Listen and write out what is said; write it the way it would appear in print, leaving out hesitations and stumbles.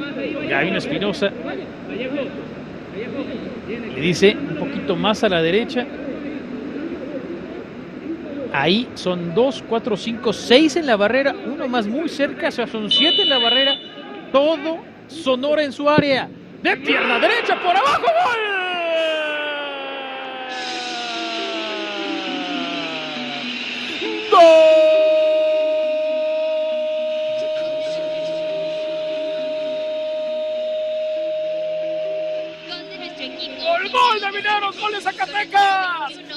Gavino Espinosa le dice un poquito más a la derecha. Ahí son 2, 4, 5, 6 en la barrera, uno más muy cerca, o sea, son 7 en la barrera. Todo Sonora en su área. De pierna derecha por abajo, ¡gol! Gol de nuestro equipo. ¡Gol, gol de Mineros! ¡Gol de Zacatecas!